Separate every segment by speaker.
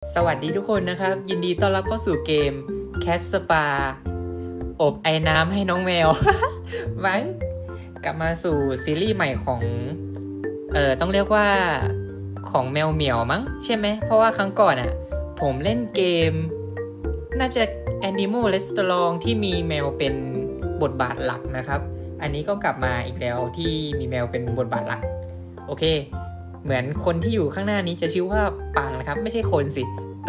Speaker 1: สวัสดีทุกคนนะครับยินดีต้อนรับเข้าสู่เกม Cat Spa อบไอ้น้ำให้น้องแมว วังกลับมาสู่ซีรีส์ใหม่ของต้องเรียกว่าของแมวเหมียวมั้งใช่ไหมเพราะว่าครั้งก่อนผมเล่นเกมน่าจะ Animal Restaurant ที่มีแมวเป็นบทบาทหลักนะครับอันนี้ก็กลับมาอีกแล้วที่มีแมวเป็นบทบาทหลักโอเคเหมือนคนที่อยู่ข้างหน้านี้จะชื่อว่าปังนะครับไม่ใช่คนสิ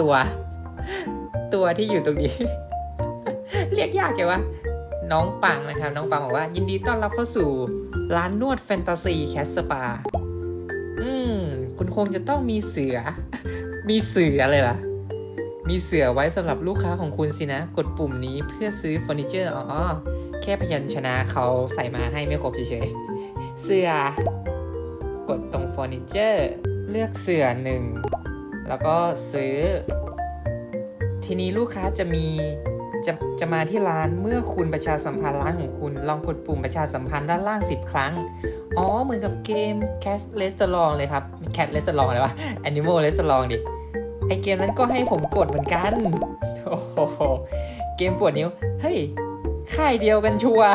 Speaker 1: ตัวที่อยู่ตรงนี้ เรียกยากแกวะน้องปังนะครับน้องปังบอกว่ายินดีต้อนรับเข้าสู่ร้านนวดแฟนตาซีแคสสปาคุณคงจะต้องมีเสือ มีเสือเลยล่ะมีเสือไว้สำหรับลูกค้าของคุณสินะกดปุ่มนี้เพื่อซื้อเฟอร์นิเจอร์แค่พยัญชนะเขาใส่มาให้ไม่ครบเฉยๆเสือกดตรงเฟอร์นิเจอร์เลือกเสือ1แล้วก็ซื้อทีนี้ลูกค้าจะมาที่ร้านเมื่อคุณประชาสัมพันธ์ร้านของคุณลองกดปุ่มประชาสัมพันธ์ด้านล่าง10ครั้งเหมือนกับเกม Cat Restaurant เลยครับ Cat Restaurant อะไรวะ Animal Restaurant ดิไอเกมนั้นก็ให้ผมกดเหมือนกันโอ้โหเกมปวดนิ้วเฮ้ยค่ายเดียวกันชัวร์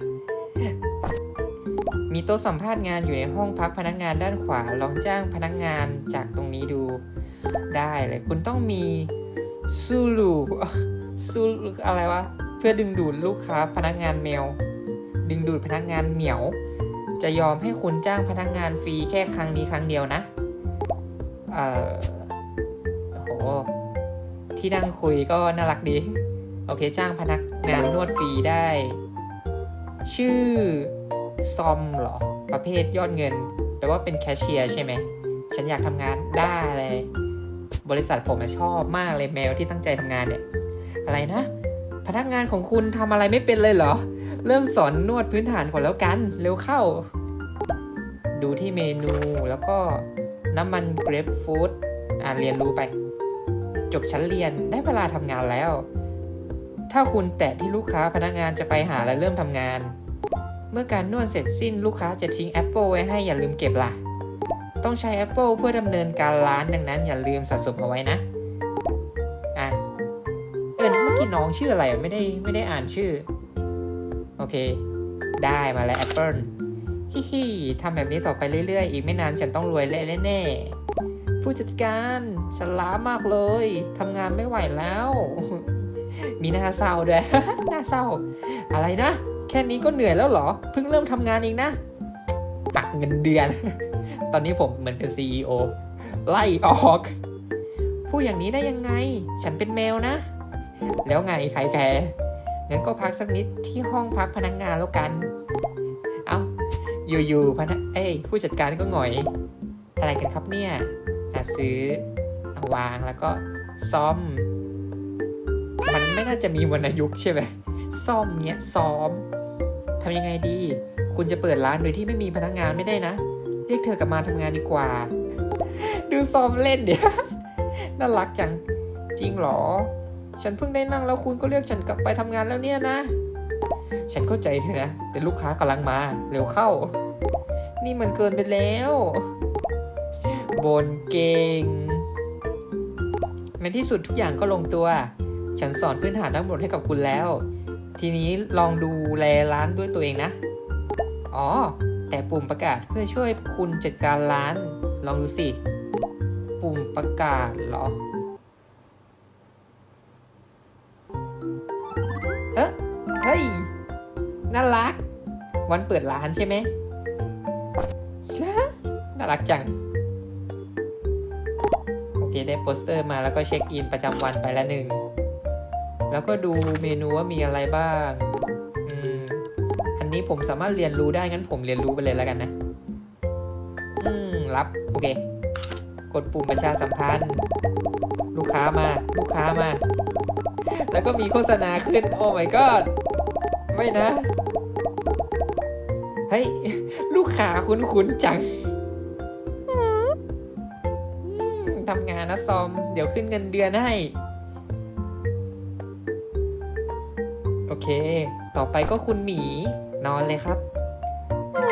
Speaker 1: มีโต๊ะสัมภาษณ์งานอยู่ในห้องพักพนักงานด้านขวาลองจ้างพนักงานจากตรงนี้ดูได้เลยคุณต้องมีซูอะไรวะเพื่อดึงดูดลูกค้าพนักงานแมวดึงดูดพนักงานเหมียวจะยอมให้คุณจ้างพนักงานฟรีแค่ครั้งนี้ครั้งเดียวนะโหที่นั่งคุยก็น่ารักดีโอเคจ้างพนักงานนวดฟรีได้ชื่อซอมเหรอประเภทยอดเงินแปลว่าเป็นแคชเชียร์ใช่ไหมฉันอยากทำงานได้เลยบริษัทผมชอบมากเลยแมวที่ตั้งใจทำงานเนี่ยอะไรนะพนักงานของคุณทำอะไรไม่เป็นเลยเหรอเริ่มสอนนวดพื้นฐานก่อนแล้วกันเร็วเข้าดูที่เมนูแล้วก็น้ำมันเกรปฟรุตเรียนรู้ไปจบชั้นเรียนได้เวลาทำงานแล้วถ้าคุณแตะที่ลูกค้าพนักงานจะไปหาและเริ่มทำงานเมื่อการนวดเสร็จสิ้นลูกค้าจะทิ้งแอปเปิลไว้ให้อย่าลืมเก็บล่ะต้องใช้แอปเปิลเพื่อดำเนินการร้านดังนั้นอย่าลืมสะสมเอาไว้นะเมื่อกี้น้องชื่ออะไรไม่ได้อ่านชื่อโอเคได้มาแล้วแอปเปิลฮิทำแบบนี้ต่อไปเรื่อยๆอีกไม่นานฉันต้องรวยแน่ๆผู้จัดการฉันล้ามากเลยทำงานไม่ไหวแล้วมีหน้าเศร้าด้วย หน้าเศร้าอะไรนะแค่นี้ก็เหนื่อยแล้วเหรอเพิ่งเริ่มทำงานเองนะตักเงินเดือน ตอนนี้ผมเหมือนเป็น CEO ไล่ออกพูดอย่างนี้ได้ยังไงฉันเป็นแมวนะแล้วไงใครแคร์งั้นก็พักสักนิดที่ห้องพักพนักงานแล้วกันอยู่ผู้จัดการก็หงอยอะไรกันครับเนี่ยซื้อวางแล้วก็ซ่อมมันไม่น่าจะมีวรรณยุกต์ใช่ไหมซ่อมเงี้ยซ้อมทำยังไงดีคุณจะเปิดร้านโดยที่ไม่มีพนักงานไม่ได้นะเรียกเธอกลับมาทำงานดีกว่าดูซ้อมเล่นเดี๋ยวน่ารักจังจริงหรอฉันเพิ่งได้นั่งแล้วคุณก็เรียกฉันกลับไปทำงานแล้วเนี่ยนะฉันเข้าใจเธอนะแต่ลูกค้ากำลังมาเร็วเข้านี่มันเกินไปแล้วบนเก่งในที่สุดทุกอย่างก็ลงตัวฉันสอนพื้นฐานทั้งหมดให้กับคุณแล้วทีนี้ลองดูแลร้านด้วยตัวเองนะแต่ปุ่มประกาศเพื่อช่วยคุณจัดการร้านลองดูสิปุ่มประกาศเหรอเฮ้ยน่ารักวันเปิดร้านใช่ไหม น่ารักจังโอเคได้โปสเตอร์มาแล้วก็เช็คอินประจำวันไปละ1แล้วก็ดูเมนูว่ามีอะไรบ้างอันนี้ผมสามารถเรียนรู้ได้งั้นผมเรียนรู้ไปเลยแล้วกันนะรับโอเคกดปุ่มประชาสัมพันธ์ลูกค้ามาแล้วก็มีโฆษณาขึ้นโอ้ my god ไม่นะเฮ้ยลูกค้าคุ้นๆจังทำงานนะซอมเดี๋ยวขึ้นเงินเดือนให้โอเคต่อไปก็คุณหมีนอนเลยครับ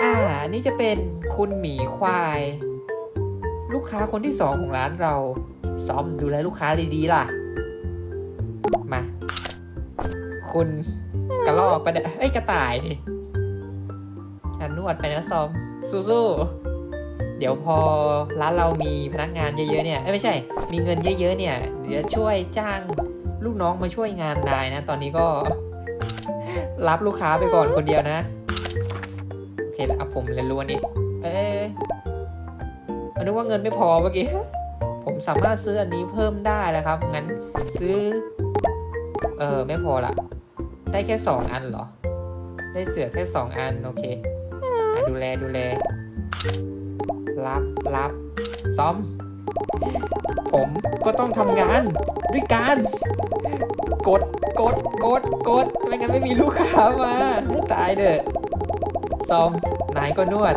Speaker 1: นี่จะเป็นคุณหมีควายลูกค้าคนที่2ของร้านเราซ้อมดูแลลูกค้าดีๆล่ะมาคุณกระรอกไปเนี่ยกระต่ายดิฉันนวดไปนะซ้อมสู้ๆเดี๋ยวพอร้านเรามีพนักงานเยอะๆเนี่ยไม่ใช่มีเงินเยอะๆเนี่ยเดี๋ยวช่วยจ้างลูกน้องมาช่วยงานนายนะตอนนี้ก็รับลูกค้าไปก่อนคนเดียวนะโอเคแล้วผมเรียนรู้อันนี้นึกว่าเงินไม่พอเมื่อกี้ผมสามารถซื้ออันนี้เพิ่มได้แล้วครับงั้นซื้อไม่พอละได้แค่2อันเหรอได้เสือแค่2อันโอเคดูแลรับซ้อมผมก็ต้องทำงานด้วยการกดไม่งั้นไม่มีลูกค้ามาตายเด้อซ้อมนายก็นวด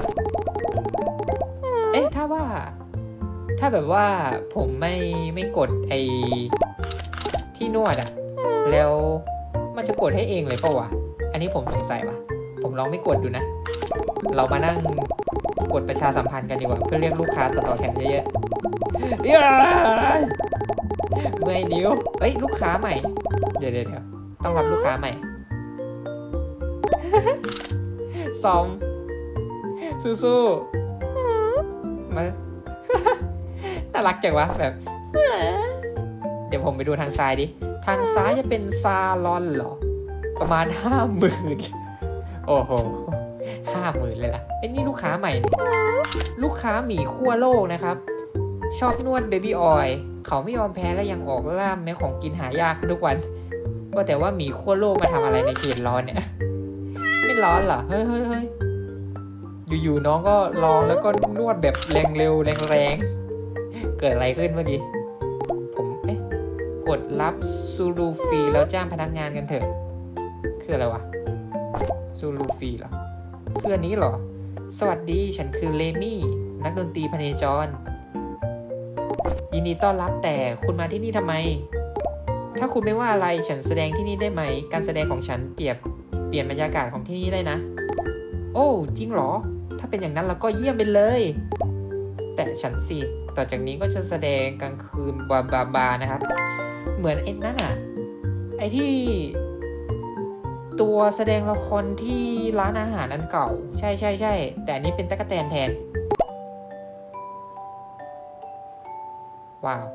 Speaker 1: ถ้าแบบว่าผมไม่กดไอ้ที่นวดอะแล้วมันจะกดให้เองเลยเปล่าวะอันนี้ผมสงสัยว่ะผมลองไม่กดดูนะเรามานั่งกดประชาสัมพันธ์กันดีกว่าเพื่อเรียกลูกค้าต่อแถวเยอะๆเมื่อยนิ้วลูกค้าใหม่เดี๋ยวต้องรับลูกค้าใหม่ซ้อมสู้ๆมาน่ารักจังวะแบบเดี๋ยวผมไปดูทางซ้ายดิทางซ้ายจะเป็นซาลอนเหรอประมาณ 50,000โอ้โห50,000เลยล่ะนี่ลูกค้าใหม่ลูกค้าหมีขั้วโลกนะครับชอบนวดเบบี้ออยล์เขาไม่ยอมแพ้และยังออกล่ามแม้ของกินหายากทุกวันว่าแต่ว่าหมีขั้วโลกมาทำอะไรในเขตร้อนเนี่ยไม่ร้อนเหรอเฮ้ยอยู่ๆน้องก็ลองแล้วก็นวดแบบแรงเร็วแรงเกิดอะไรขึ้นเมื่อกี้ผมกดรับซูรูฟรีแล้วจ้างพนักงานกันเถอะคืออะไรวะซูรูฟรีเหรอคืออันนี้เหรอสวัสดีฉันคือเลมี่นักดนตรีพเนจรยินดีต้อนรับแต่คุณมาที่นี่ทำไมถ้าคุณไม่ว่าอะไรฉันแสดงที่นี่ได้ไหมการแสดงของฉันเปลี่ยนบรรยากาศของที่นี่ได้นะโอ้จริงเหรอถ้าเป็นอย่างนั้นเราก็เยี่ยมไปเลยแต่ฉันสิต่อจากนี้ก็จะแสดงกลางคืนบานะครับเหมือนนั่นไอ้ที่ตัวแสดงละครที่ร้านอาหารอันเก่าใช่แต่อันนี้เป็นตั๊กแตนแทนว้าว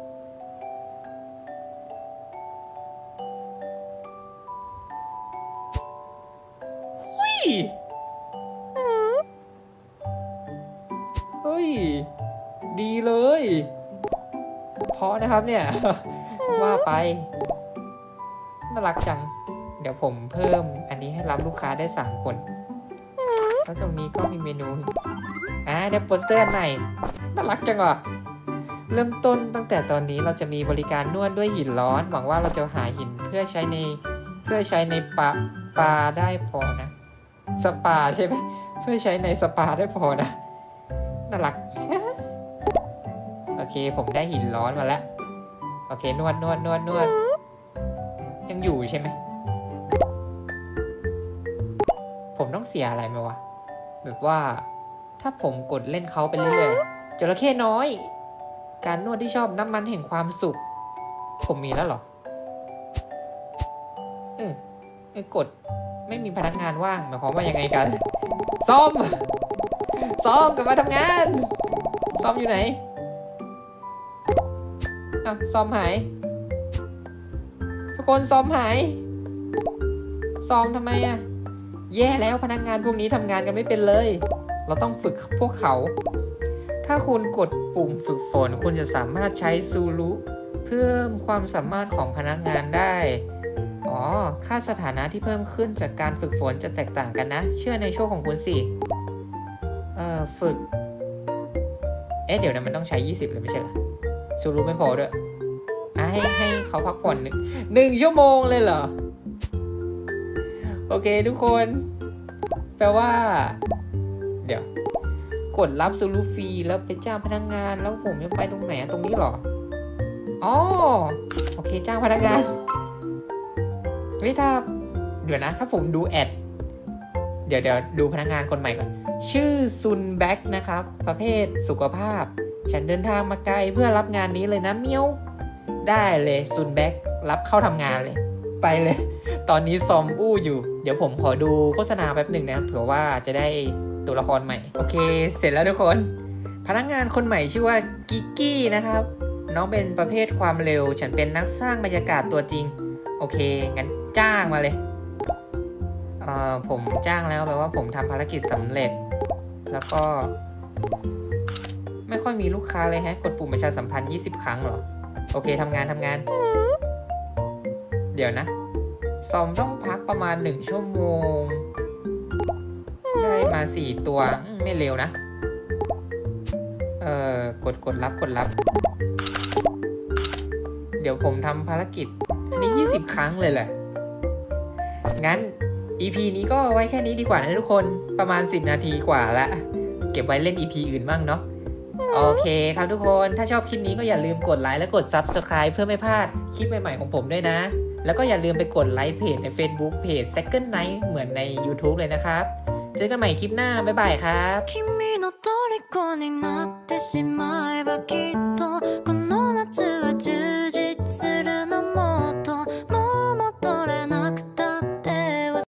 Speaker 1: เฮ้ยดีเลยเพราะนะครับเนี่ยว่าไปน่ารักจังเดี๋ยวผมเพิ่มอันนี้ให้รับลูกค้าได้3 คนแล้วตรงนี้ก็มีเมนูได้โปสเตอร์ใหม่น่ารักจังอ่ะเริ่มต้นตั้งแต่ตอนนี้เราจะมีบริการนวดด้วยหินร้อนหวังว่าเราจะหาหินเพื่อใช้ในปาได้พอนะสปาใช่ไหมเพื่อใช้ในสปาได้พอนะน่ารัก โอเคผมได้หินร้อนมาแล้วโอเคนวดยังอยู่ใช่ไหมผมต้องเสียอะไรไหมวะแบบว่าถ้าผมกดเล่นเขาไปเรื่อยๆจระเข้น้อยการนวดที่ชอบน้ำมันแห่งความสุขผมมีแล้วเหรอกดไม่มีพนักงานว่างหมายความว่ายังไงกันซ้อมกลับมาทำงานซ้อมอยู่ไหนซ้อมหายทุกคนซ้อมหายซ้อมทำไมแย่แล้วพนักงานพวกนี้ทำงานกันไม่เป็นเลยเราต้องฝึกพวกเขาถ้าคุณกดปุ่มฝึกฝนคุณจะสามารถใช้ซูรุเพิ่มความสามารถของพนักงานได้ค่าสถานะที่เพิ่มขึ้นจากการฝึกฝนจะแตกต่างกันนะเชื่อในโชคของคุณสิฝึกเดี๋ยวนะมันต้องใช้20เลยไม่ใช่เหรอซูรุไม่พอด้วยให้เขาพักผ่อน1 ชั่วโมงเลยเหรอโอเคทุกคนแปลว่าเดี๋ยวกดรับซูรุฟรีแล้วไปจ้างพนักงานแล้วผมจะไปตรงไหนตรงนี้เหรอโอเคจ้างพนักงานถ้าเดี๋ยวนะถ้าผมดูแอดเดี๋ยวดูพนักงานคนใหม่ก่อนชื่อซุนแบ็กนะครับประเภทสุขภาพฉันเดินทางมาไกลเพื่อรับงานนี้เลยนะเมียวได้เลยซุนแบ็กรับเข้าทำงานเลยไปเลย ตอนนี้ซอมอู้อยู่เดี๋ยวผมขอดูโฆษณาแป๊บหนึ่งนะเผื่อว่าจะได้ตัวละครใหม่โอเคเสร็จแล้วทุกคนพนักงานคนใหม่ชื่อว่ากิกกี้นะครับน้องเป็นประเภทความเร็วฉันเป็นนักสร้างบรรยากาศตัวจริงโอเคงั้นจ้างมาเลยผมจ้างแล้วแปลว่าผมทำภารกิจสำเร็จแล้วก็ไม่ค่อยมีลูกค้าเลยฮะกดปุ่มประชาสัมพันธ์20 ครั้งเหรอโอเคทำงานเดี๋ยวนะซอมต้องพักประมาณ1 ชั่วโมงได้มา4 ตัวไม่เร็วนะกดรับเดี๋ยวผมทำภารกิจอันนี้20 ครั้งเลยแหละงั้น EP นี้ก็ไว้แค่นี้ดีกว่านะทุกคนประมาณ10 นาทีกว่าละเก็บไว้เล่น EP อื่นบ้างเนาะโอเคครับทุกคนถ้าชอบคลิปนี้ก็อย่าลืมกดไลค์และกด Subscribe เพื่อไม่พลาดคลิปใหม่ๆของผมด้วยนะแล้วก็อย่าลืมไปกดไลค์เพจใน Facebook เพจ Second Night เหมือนใน YouTube เลยนะครับเจอกันใหม่คลิปหน้าบ๊ายบายครับ
Speaker 2: 君の虜になってしまえばきっとこの夏は充実